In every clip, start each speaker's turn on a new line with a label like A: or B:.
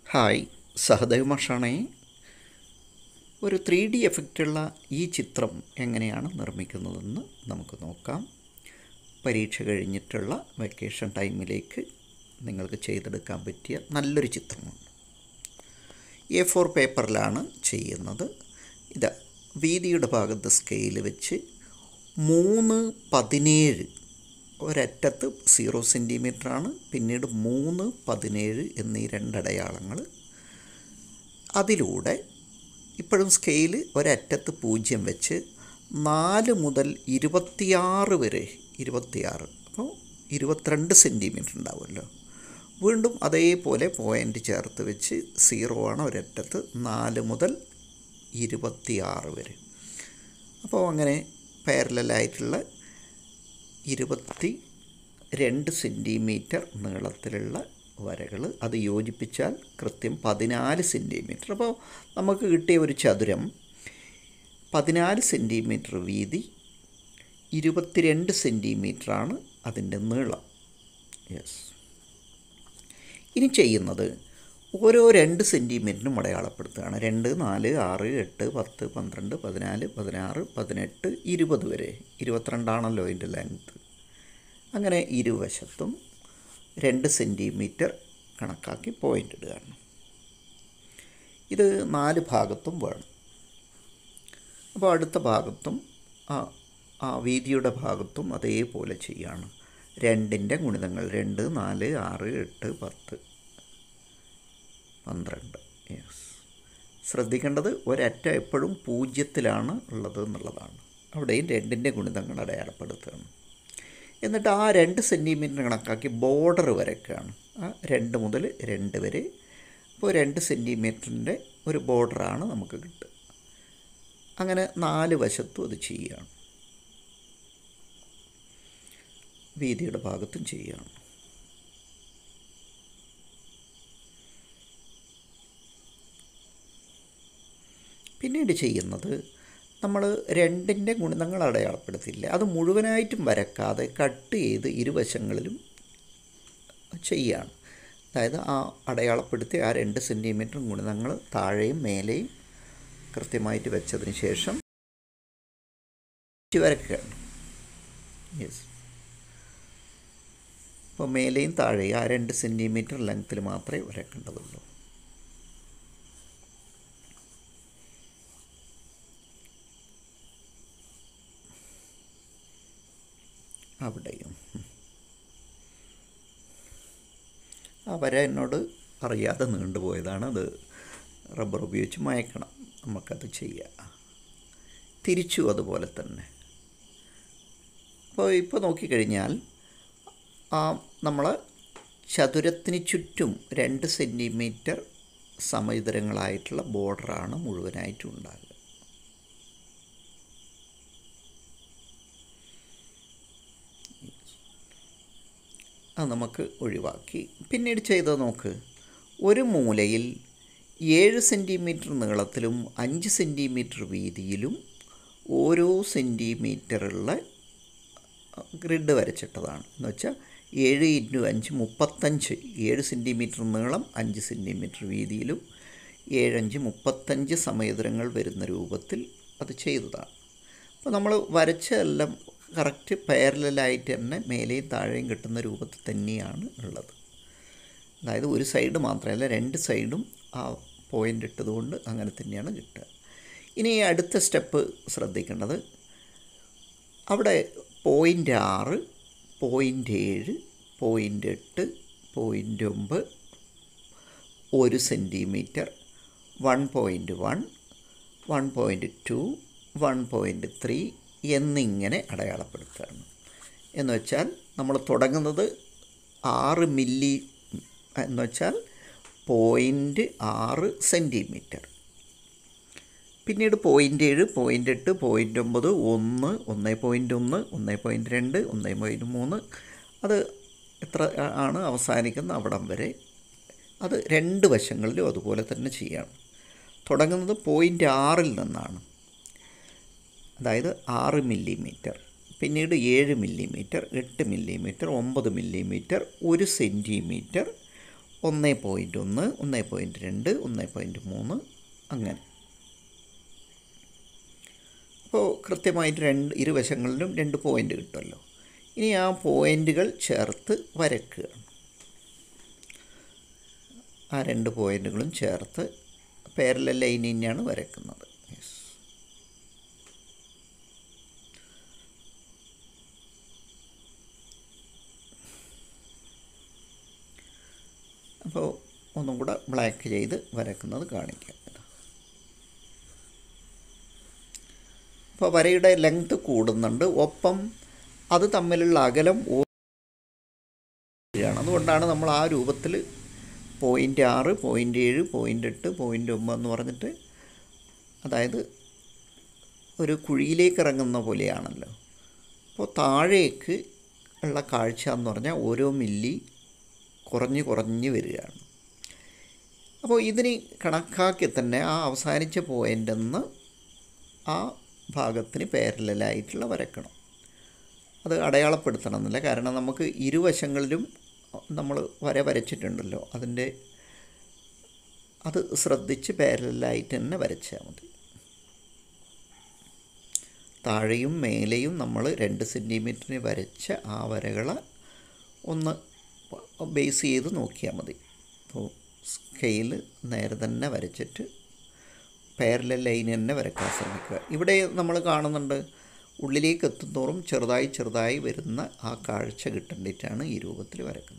A: Hi, Sahadev മാഷാണേ. ഒരു 3D എഫക്റ്റുള്ള ഈ ചിത്രം എങ്ങനെയാണ് നിർമ്മിക്കുന്നതെന്ന് നമുക്ക് നോക്കാം. പരീക്ഷ കഴിഞ്ഞിട്ടുള്ള വെക്കേഷൻ ടൈമിലേക്ക് നിങ്ങൾക്ക് ചെയ്തെടുക്കാൻ പറ്റിയ നല്ലൊരു ചിത്രമാണ്. A4 പേപ്പറിലാണ് ചെയ്യുന്നത്. ഇതാ വീതിയുടെ ഭാഗത്ത് സ്കെയിൽ വെച്ച് 3:17 ഒരറ്റത്ത് 0 സെൻറ്റിമീറ്ററാണ്, പിന്നീട് 3:17 എന്നീ രണ്ടടയാളങ്ങൾ. അതിലൂടെ ഇപ്പോഴും സ്കെയിൽ ഒരറ്റത്ത് 0 വെച്ച് 4 മുതൽ 26 വരെ 26, അപ്പോൾ 22 സെൻറ്റിമീറ്റർ ഉണ്ടാവുമല്ലോ. വീണ്ടും അതേപോലെ പോയിൻ്റ് ചേർത്ത് വെച്ച് 0 ആണ് ഒരറ്റത്ത്, 4 മുതൽ 26 വരെ. അപ്പോൾ അങ്ങനെ പാരലലായിട്ടുള്ള 22 സെൻറ്റിമീറ്റർ നീളത്തിലുള്ള വരകൾ, അത് യോജിപ്പിച്ചാൽ കൃത്യം 14 സെൻറ്റിമീറ്റർ. അപ്പോൾ നമുക്ക് കിട്ടിയ ഒരു ചതുരം 14 സെൻറ്റിമീറ്റർ വീതി, 22 സെൻറ്റിമീറ്ററാണ് അതിൻ്റെ നീളം. യെസ്. ഇനി ചെയ്യുന്നത് ഓരോ 2 സെൻറ്റിമീറ്ററിനും അടയാളപ്പെടുത്തുകയാണ്. 2, 4, 6, 8, 10, 12, 14, 16, 18, 20 വരെ. 22 ആണല്ലോ അതിൻ്റെ ലെങ്ത്ത്. അങ്ങനെ ഇരുവശത്തും 2 സെൻറ്റിമീറ്റർ കണക്കാക്കി പോയിൻ്റ് ഇടുകയാണ്. ഇത് 4 ഭാഗത്തും വേണം. അപ്പോൾ അടുത്ത ഭാഗത്തും ആ വീതിയുടെ ഭാഗത്തും അതേപോലെ ചെയ്യാണ്. 2ൻ്റെ ഗുണിതങ്ങൾ 2, 4, 6, 8, 10, 12. യെസ്. ശ്രദ്ധിക്കേണ്ടത് ഒരറ്റ എപ്പോഴും 0-ത്തിലാണ് ഉള്ളത് എന്നുള്ളതാണ്. അവിടെയും 2ൻ്റെ ഗുണിതങ്ങൾ അടയാളപ്പെടുത്തുകയാണ്. എന്നിട്ട് ആ 2 സെൻറ്റിമീറ്റർ കണക്കാക്കി ബോർഡർ വരയ്ക്കുകയാണ്. ആ 2 മുതൽ 2 വരെ. അപ്പോൾ 2 സെൻറ്റിമീറ്ററിൻ്റെ ഒരു ബോർഡറാണ് നമുക്ക് കിട്ടുക. അങ്ങനെ 4 വശത്തും അത് ചെയ്യുകയാണ്. വീതിയുടെ ഭാഗത്തും ചെയ്യുകയാണ്. പിന്നീട് ചെയ്യുന്നത്, നമ്മൾ 2ൻ്റെ ഗുണിതങ്ങൾ അടയാളപ്പെടുത്തില്ല, അത് മുഴുവനായിട്ടും വരക്കാതെ കട്ട് ചെയ്ത് ഇരുവശങ്ങളിലും ചെയ്യുകയാണ്. അതായത് ആ അടയാളപ്പെടുത്തി ആ 2 സെൻറ്റിമീറ്റർ ഗുണിതങ്ങൾ താഴെയും മേലെയും കൃത്യമായിട്ട് വെച്ചതിന് ശേഷം വരയ്ക്കുകയാണ്. യെസ്. അപ്പോൾ മേലെയും താഴെയും ആ 2 സെൻറ്റിമീറ്റർ ലെങ്ത്തിൽ മാത്രമേ വരയ്ക്കേണ്ടതുള്ളൂ. അവിടെയും ആ വര എന്നോട് അറിയാതെ നീണ്ടുപോയതാണ്. അത് റബ്ബർ ഉപയോഗിച്ച് മയക്കണം. നമുക്കത് ചെയ്യാം. തിരിച്ചു അതുപോലെ തന്നെ. അപ്പോൾ ഇപ്പോൾ നോക്കിക്കഴിഞ്ഞാൽ നമ്മൾ ചതുരത്തിന് ചുറ്റും 2 സെൻറ്റിമീറ്റർ സമചതുരങ്ങളായിട്ടുള്ള ബോർഡറാണ് മുഴുവനായിട്ടും ഉണ്ടാകുക. അത് നമുക്ക് ഒഴിവാക്കി. പിന്നീട് ചെയ്തത് നോക്ക്. ഒരു മൂലയിൽ 7 സെൻറ്റിമീറ്റർ നീളത്തിലും 5 സെൻറ്റിമീറ്റർ വീതിയിലും ഓരോ സെൻറ്റിമീറ്ററുള്ള ഗ്രിഡ് വരച്ചിട്ടതാണ്. എന്ന് വെച്ചാൽ 7 × 5 35. 7 സെൻറ്റിമീറ്റർ നീളം, 5 സെൻറ്റിമീറ്റർ വീതിയിലും 7, 5, 35 സമചതുരങ്ങൾ വരുന്ന രൂപത്തിൽ അത് ചെയ്തതാണ്. അപ്പോൾ നമ്മൾ വരച്ചതെല്ലാം കറക്റ്റ് പാരലലായിട്ട് തന്നെ മേലെയും താഴെയും കിട്ടുന്ന രൂപത്തിൽ തന്നെയാണ് ഉള്ളത്. അതായത് ഒരു സൈഡ് മാത്രമല്ല, 2 സൈഡും ആ പോയിൻ്റ് ഇട്ടതുകൊണ്ട് അങ്ങനെ തന്നെയാണ് കിട്ടുക. ഇനി അടുത്ത സ്റ്റെപ്പ് ശ്രദ്ധിക്കേണ്ടത്, അവിടെ 0.6, 0.7, 0.8, 0.9, 1 സെൻറ്റിമീറ്റർ, 1.1, 1.2, 1.3 എന്നിങ്ങനെ അടയാളപ്പെടുത്തുകയാണ്. എന്ന് വെച്ചാൽ നമ്മൾ തുടങ്ങുന്നത് 6 മില്ലി എന്ന് വെച്ചാൽ 0.6 സെൻറ്റിമീറ്റർ. പിന്നീട് 0.7, 0.8, 0.9, 1, 1.1, 1.2, 1.3, അത് എത്ര ആണ് അവസാനിക്കുന്ന അവിടം വരെ അത് 2 വശങ്ങളിലും അതുപോലെ തന്നെ ചെയ്യണം. തുടങ്ങുന്നത് 0.6-ൽ നിന്നാണ്. അതായത് 6 മില്ലിമീറ്റർ, പിന്നീട് 7 മില്ലിമീറ്റർ, 8 മില്ലിമീറ്റർ, 9 മില്ലിമീറ്റർ, 1 സെൻറ്റിമീറ്റർ, 1.1, 1.2, 1.3 അങ്ങനെ. അപ്പോൾ കൃത്യമായിട്ട് ഇരുവശങ്ങളിലും 2 പോയിൻ്റ് കിട്ടുമല്ലോ. ഇനി ആ പോയിൻ്റുകൾ ചേർത്ത് വരയ്ക്കുക. ആ 2 പോയിൻ്റുകളും ചേർത്ത് പാരലൽ ലൈൻ തന്നെയാണ് വരയ്ക്കുന്നത്. അപ്പോൾ ഒന്നും കൂടെ ബ്ലാക്ക് ചെയ്ത് വരയ്ക്കുന്നത് കാണിക്കാം. അപ്പോൾ വരയുടെ ലെങ്ത് കൂടുന്നുണ്ട്, ഒപ്പം അത് തമ്മിലുള്ള അകലം ആണ്. അതുകൊണ്ടാണ് നമ്മൾ ആ രൂപത്തിൽ 0.6, 0.7, 0.8, 0.9 എന്ന് പറഞ്ഞിട്ട്, അതായത് ഒരു കുഴിയിലേക്ക് ഇറങ്ങുന്ന പോലെയാണല്ലോ. അപ്പോൾ താഴേക്ക് ഉള്ള കാഴ്ച എന്ന് പറഞ്ഞാൽ ഓരോ മില്ലി കുറഞ്ഞ് വരികയാണ്. അപ്പോൾ ഇതിന് കണക്കാക്കി തന്നെ ആ അവസാനിച്ച പോയിൻ്റിൽ നിന്ന് ആ ഭാഗത്തിന് പാരലലായിട്ടുള്ള വരക്കണം. അത് അടയാളപ്പെടുത്തണം എന്നില്ല, കാരണം നമുക്ക് ഇരുവശങ്ങളിലും നമ്മൾ വരച്ചിട്ടുണ്ടല്ലോ, അത് ശ്രദ്ധിച്ച് പാരലലായിട്ട് തന്നെ വരച്ചാൽ മതി. താഴെയും മേലെയും നമ്മൾ 2 സെൻറ്റിമീറ്ററിന് വരച്ച ആ വരകളെ ഒന്ന് ബേസ് ചെയ്ത് നോക്കിയാൽ മതി. അപ്പോൾ സ്കെയിൽ നേരെ തന്നെ വരച്ചിട്ട് പാരലൽ ലൈൻ തന്നെ വരയ്ക്കാൻ ശ്രമിക്കുക. ഇവിടെ നമ്മൾ കാണുന്നുണ്ട്, ഉള്ളിലേക്ക് എത്തുന്തോറും ചെറുതായി വരുന്ന ആ കാഴ്ച കിട്ടേണ്ടിയിട്ടാണ് ഈ രൂപത്തിൽ വരക്കുന്നത്.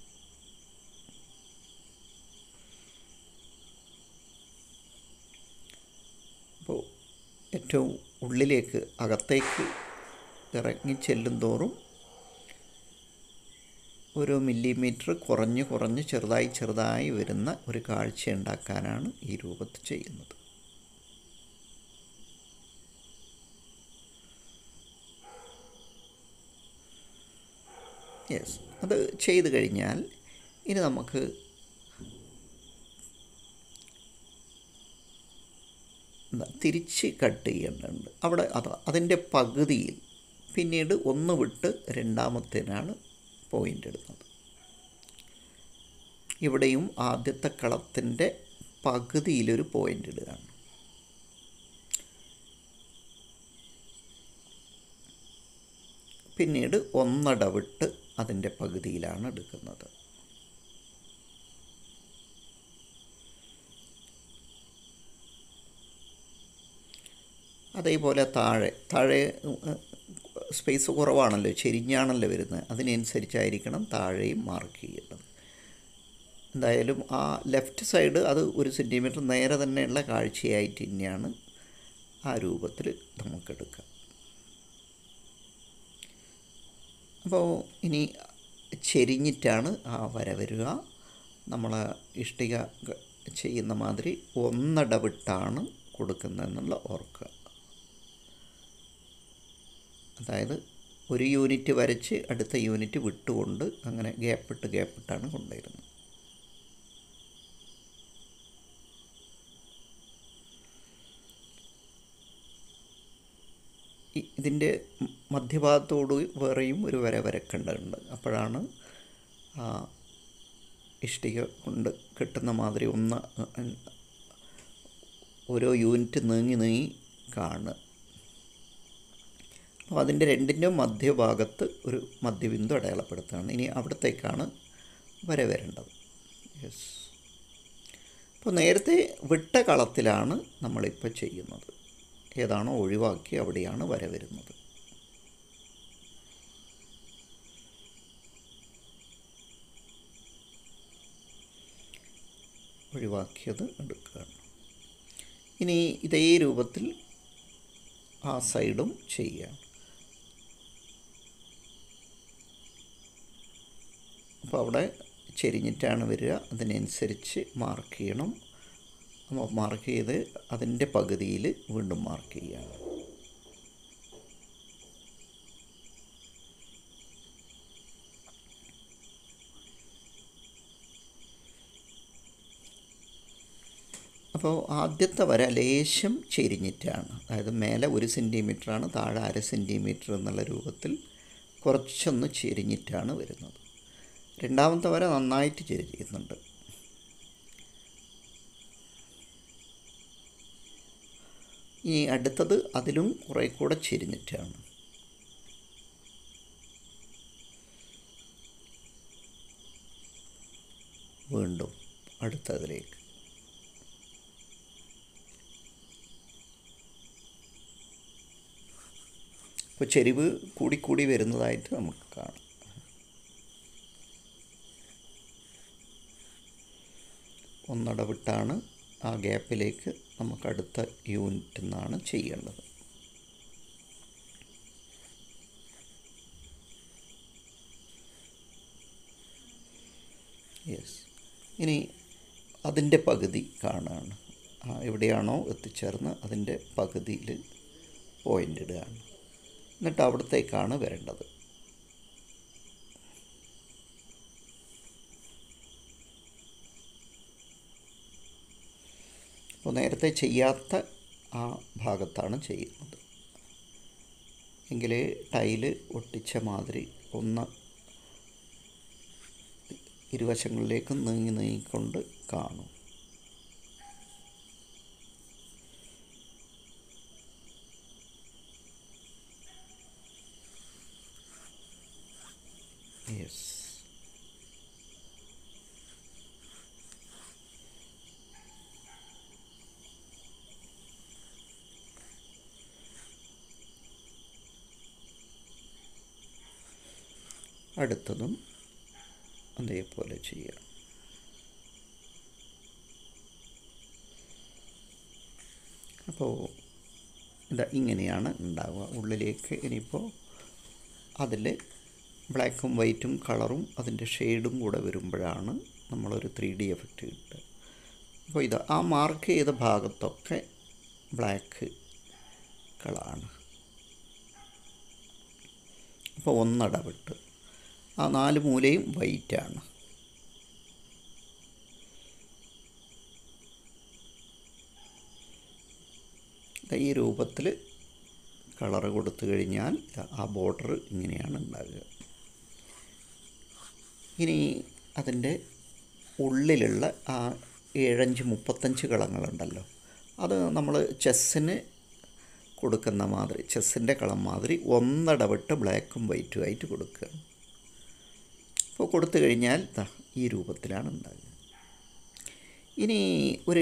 A: അപ്പോൾ ഏറ്റവും ഉള്ളിലേക്ക് അകത്തേക്ക് ഇറങ്ങി ചെല്ലുന്തോറും ഓരോ മില്ലിമീറ്റർ കുറഞ്ഞ് ചെറുതായി വരുന്ന ഒരു കാഴ്ച ഉണ്ടാക്കാനാണ് ഈ രൂപത്തിൽ ചെയ്യുന്നത്. യെസ്, അത് ചെയ്ത് കഴിഞ്ഞാൽ ഇനി നമുക്ക് തിരിച്ച് കട്ട് ചെയ്യേണ്ടതുണ്ട്. അവിടെ അതിൻ്റെ പകുതിയിൽ പിന്നീട് ഒന്ന് വിട്ട് രണ്ടാമത്തേനാണ് പോയിൻ്റ് ഇടുന്നത്. ഇവിടെയും ആദ്യത്തെ കളത്തിൻ്റെ പകുതിയിലൊരു പോയിൻ്റ് ഇടുകയാണ്. പിന്നീട് ഒന്നിടവിട്ട് അതിൻ്റെ പകുതിയിലാണ് എടുക്കുന്നത്. അതേപോലെ താഴെ സ്പേസ് കുറവാണല്ലോ, ചെരിഞ്ഞാണല്ലോ വരുന്നത്, അതിനനുസരിച്ചായിരിക്കണം താഴെയും മാർക്ക് ചെയ്യേണ്ടത്. എന്തായാലും ആ ലെഫ്റ്റ് സൈഡ് അത് 1 സെൻറ്റിമീറ്റർ നേരെ തന്നെയുള്ള കാഴ്ചയായിട്ട് തന്നെയാണ് ആ രൂപത്തിൽ നമുക്കെടുക്കാം. അപ്പോൾ ഇനി ചെരിഞ്ഞിട്ടാണ് ആ വര വരിക. നമ്മൾ ഇഷ്ടിക ചെയ്യുന്ന മാതിരി ഒന്നിടവിട്ടാണ് കൊടുക്കുന്നതെന്നുള്ള ഓർക്കുക. അതായത് ഒരു യൂണിറ്റ് വരച്ച് അടുത്ത യൂണിറ്റ് വിട്ടുകൊണ്ട് അങ്ങനെ ഗ്യാപ്പിട്ടാണ് കൊണ്ടുവരുന്നത്. ഇതിൻ്റെ മധ്യഭാഗത്തോട് വേറെയും ഒരു വര വരക്കേണ്ടതുണ്ട്. അപ്പോഴാണ് ഇഷ്ടിക കൊണ്ട് കെട്ടുന്ന മാതിരി ഓരോ യൂണിറ്റ് നീങ്ങി കാണുക. അപ്പോൾ അതിൻ്റെ രണ്ടിൻ്റെ മധ്യഭാഗത്ത് ഒരു മധ്യബിന്ദു അടയാളപ്പെടുത്തുകയാണ്. ഇനി അവിടത്തേക്കാണ് വര വരേണ്ടത്. യെസ്. അപ്പോൾ നേരത്തെ വിട്ട കളത്തിലാണ് നമ്മളിപ്പോൾ ചെയ്യുന്നത്. ഏതാണോ ഒഴിവാക്കി അവിടെയാണ് വര വരുന്നത്. ഒഴിവാക്കിയത് എടുക്കുകയാണ്. ഇനി ഇതേ രൂപത്തിൽ ആ സൈഡും ചെയ്യുകയാണ്. അപ്പോൾ അവിടെ ചെരിഞ്ഞിട്ടാണ് വരിക, അതിനനുസരിച്ച് മാർക്ക് ചെയ്യണം. അപ്പോൾ മാർക്ക് ചെയ്ത് അതിൻ്റെ പകുതിയിൽ വീണ്ടും മാർക്ക് ചെയ്യുകയാണ്. അപ്പോൾ ആദ്യത്തെ വര ലേശം ചെരിഞ്ഞിട്ടാണ്, അതായത് മേലെ 1 സെൻറ്റിമീറ്ററാണ്, താഴെ 1/2 സെൻറ്റിമീറ്റർ എന്നുള്ള രൂപത്തിൽ കുറച്ചൊന്ന് ചെരിഞ്ഞിട്ടാണ് വരുന്നത്. രണ്ടാമത്തെ വര നന്നായിട്ട് ചെരിയുന്നുണ്ട്. ഇനി അടുത്തത് അതിലും കുറേ കൂടെ ചെരിഞ്ഞിട്ടാണ്. വീണ്ടും അടുത്തതിലേക്ക്. ഇപ്പോൾ ചെരിവ് കൂടിക്കൂടി വരുന്നതായിട്ട് നമുക്ക് കാണാം. ഒന്നിടവിട്ടാണ് ആ ഗ്യാപ്പിലേക്ക് നമുക്ക് അടുത്ത യൂണിറ്റിൽ നിന്നാണ് ചെയ്യേണ്ടത്. യെസ്. ഇനി അതിൻ്റെ പകുതി കാണുകയാണ്. എവിടെയാണോ എത്തിച്ചേർന്ന് അതിൻ്റെ പകുതിയിൽ പോയിൻ്റ് ഇടുകയാണ്. എന്നിട്ട് അവിടത്തേക്കാണ് വരേണ്ടത്. അപ്പോൾ നേരത്തെ ചെയ്യാത്ത ആ ഭാഗത്താണ് ചെയ്യുന്നത് എങ്കിൽ ടൈല് ഒട്ടിച്ച മാതിരി ഒന്ന് ഇരുവശങ്ങളിലേക്ക് നീങ്ങിക്കൊണ്ട് കാണും. യെസ്. അടുത്തതും അതേപോലെ ചെയ്യാം. അപ്പോൾ ഇങ്ങനെയാണ് ഉണ്ടാവുക. ഉള്ളിലേക്ക് ഇനിയിപ്പോൾ അതിൽ ബ്ലാക്കും വൈറ്റും കളറും അതിൻ്റെ ഷെയ്ഡും കൂടെ വരുമ്പോഴാണ് നമ്മളൊരു 3D എഫക്റ്റ് കിട്ടുക. അപ്പോൾ ആ മാർക്ക് ചെയ്ത ഭാഗത്തൊക്കെ ബ്ലാക്ക് കളറാണ്. അപ്പോൾ ഒന്നിടവിട്ട് ആ 4 മൂലയും വൈറ്റാണ്. ഈ രൂപത്തിൽ കളറ് കൊടുത്തു കഴിഞ്ഞാൽ ആ ബോർഡർ ഇങ്ങനെയാണ് ഉണ്ടാകുക. ഇനി അതിൻ്റെ ഉള്ളിലുള്ള ആ 7×35 കളങ്ങളുണ്ടല്ലോ, അത് നമ്മൾ ചെസ്സിന് കൊടുക്കുന്ന മാതിരി, ചെസ്സിൻ്റെ കളം മാതിരി ഒന്നിടവിട്ട് ബ്ലാക്കും വൈറ്റും ആയിട്ട് കൊടുക്കുക. അപ്പോൾ കൊടുത്തു കഴിഞ്ഞാൽ ഈ രൂപത്തിലാണ് ഉണ്ടാകുക. ഇനി ഒരു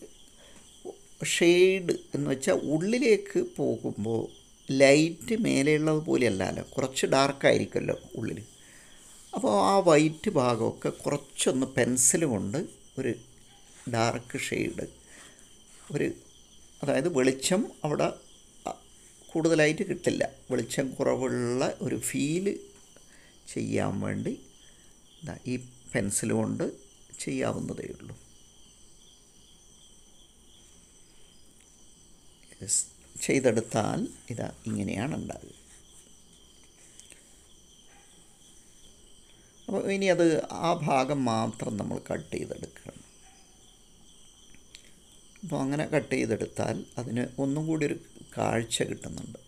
A: ഷെയ്ഡ് എന്ന് വെച്ചാൽ ഉള്ളിലേക്ക് പോകുമ്പോൾ ലൈറ്റ് മേലെയുള്ളത് പോലെയല്ലല്ലോ, കുറച്ച് ഡാർക്കായിരിക്കുമല്ലോ ഉള്ളിൽ. അപ്പോൾ ആ വൈറ്റ് ഭാഗമൊക്കെ കുറച്ചൊന്ന് പെൻസിൽ കൊണ്ട് ഒരു ഡാർക്ക് ഷെയ്ഡ്, അതായത് വെളിച്ചം അവിടെ കൂടുതലായിട്ട് കിട്ടില്ല, വെളിച്ചം കുറവുള്ള ഒരു ഫീല് ചെയ്യാൻ വേണ്ടി ഈ പെൻസിൽ കൊണ്ട് ചെയ്യാവുന്നതേ ഉള്ളൂ. ചെയ്തെടുത്താൽ ഇങ്ങനെയാണ് ഉണ്ടാകുക. അപ്പോൾ ഇനി ആ ഭാഗം മാത്രം നമ്മൾ കട്ട് ചെയ്തെടുക്കണം. അപ്പോൾ അങ്ങനെ കട്ട് ചെയ്തെടുത്താൽ അതിന് ഒന്നും കൂടി ഒരു കാഴ്ച കിട്ടുന്നുണ്ട്.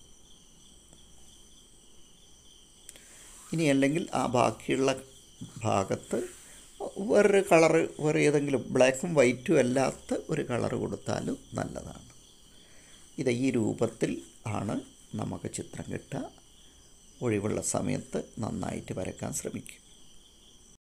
A: ഇനി അല്ലെങ്കിൽ ആ ബാക്കിയുള്ള ഭാഗത്ത് വേറൊരു കളറ്, വേറെ ഏതെങ്കിലും ബ്ലാക്കും വൈറ്റും അല്ലാത്ത ഒരു കളറ് കൊടുത്താലും നല്ലതാണ്. ഈ രൂപത്തിൽ ആണ് നമുക്ക് ചിത്രം കിട്ടുക. ഒഴിവുള്ള സമയത്ത് നന്നായിട്ട് വരയ്ക്കാൻ ശ്രമിക്കുക.